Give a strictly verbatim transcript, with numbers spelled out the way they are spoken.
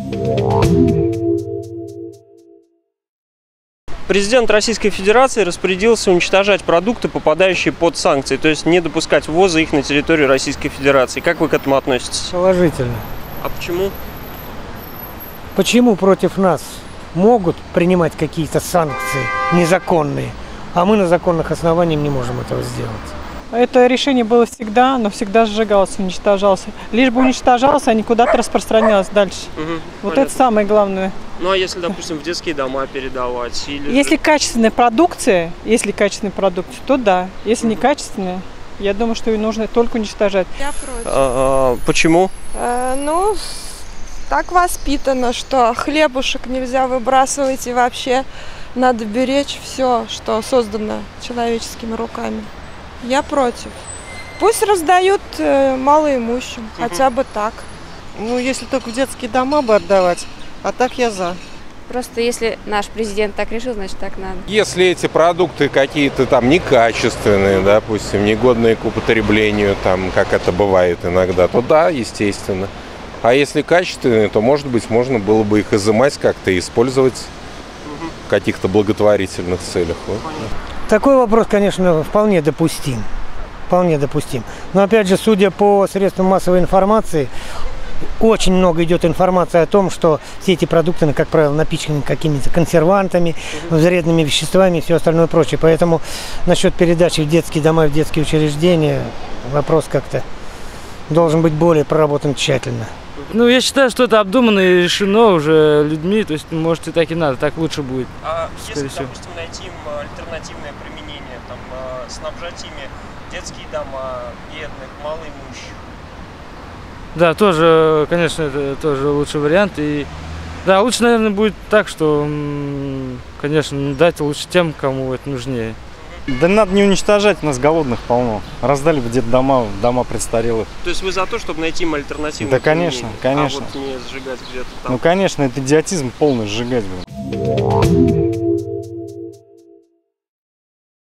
Президент Российской Федерации распорядился уничтожать продукты, попадающие под санкции, то есть не допускать ввоза их на территорию Российской Федерации. Как вы к этому относитесь? Положительно. А почему? Почему против нас могут принимать какие-то санкции незаконные, а мы на законных основаниях не можем этого сделать? Это решение было всегда, но всегда сжигался, уничтожался. Лишь бы уничтожался, а не куда-то распространялось дальше. Угу, вот понятно. Это самое главное. Ну а если, допустим, в детские дома передавать? Или если же... качественная продукция, если качественная продукция, то да. Если угу. некачественная, я думаю, что ее нужно только уничтожать. Я против. А, а, почему? А, ну, так воспитано, что хлебушек нельзя выбрасывать и вообще надо беречь все, что создано человеческими руками. Я против. Пусть раздают э, малоимущим, угу. хотя бы так. Ну, если только в детские дома бы отдавать, а так я за. Просто если наш президент так решил, значит так надо. Если эти продукты какие-то там некачественные, допустим, негодные к употреблению, там, как это бывает иногда, то да, естественно. А если качественные, то, может быть, можно было бы их изымать как-то и использовать угу. в каких-то благотворительных целях. Вот. Такой вопрос, конечно, вполне допустим. Вполне допустим. Но, опять же, судя по средствам массовой информации, очень много идет информации о том, что все эти продукты, как правило, напичканы какими-то консервантами, вредными веществами и все остальное прочее. Поэтому насчет передачи в детские дома, в детские учреждения вопрос как-то должен быть более проработан тщательно. Ну, я считаю, что это обдумано и решено уже людьми, то есть, может, и так и надо, так лучше будет. А если, всего. допустим, найти им альтернативное применение, там, снабжать ими детские дома, бедных, малоимущих? Да, тоже, конечно, это тоже лучший вариант. И да, лучше, наверное, будет так, что, конечно, дать лучше тем, кому это нужнее. Да надо не уничтожать, у нас голодных полно. Раздали бы детдома, дома престарелых. То есть вы за то, чтобы найти им альтернативу? Да, конечно, конечно. А вот не сжигать где-то там? Ну, конечно, это идиотизм полный, сжигать, блин.